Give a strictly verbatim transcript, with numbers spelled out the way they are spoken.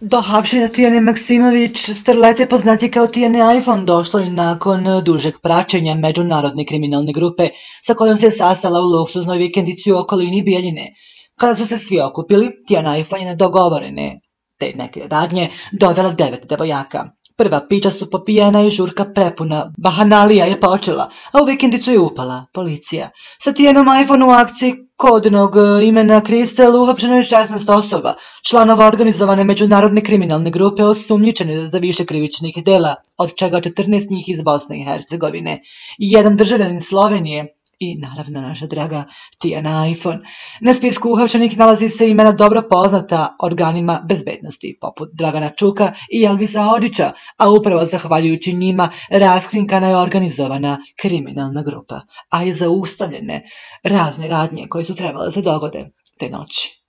Do hapšenja Tijane Maksimović, starlete poznati kao Tijane iPhone, došlo je nakon dužeg praćenja međunarodne kriminalne grupe sa kojom se sastala u luksuznoj vikendici u okolini Bijeljine. Kada su se svi okupili, Tijana iPhone je na dogovorene te neke radnje dovela devet devojaka. Prva pića su popijena i žurka prepuna bahanalija je počela, a u vikendicu je upala policija. Sa Tijanom iPhone u akciji kodnog imena Kristel uhapšeno je šesnaest osoba, članova organizovane međunarodne kriminalne grupe osumnjičene za više krivičnih dela, od čega četrnaest njih iz Bosne i Hercegovine, jedan državljanin Slovenije i naravno naša draga Tijana iPhone. Na spisku uhapšenih nalazi se imena dobro poznata organima bezbednosti, poput Dragana Čuka i Elvisa Hodžića, a upravo zahvaljujući njima raskrinkana je organizovana kriminalna grupa, a i zaustavljene razne radnje koje su trebale da se dogode te noći.